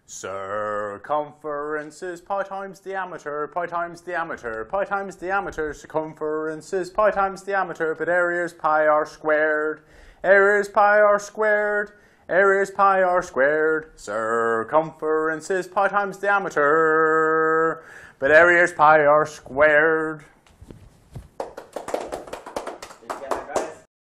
Circumference is pi times diameter, pi times diameter, pi times diameter. Circumference is pi times diameter, but area is pi r squared. Area is pi r squared. Area is pi r squared. Circumference is pi times diameter, but area is pi r squared.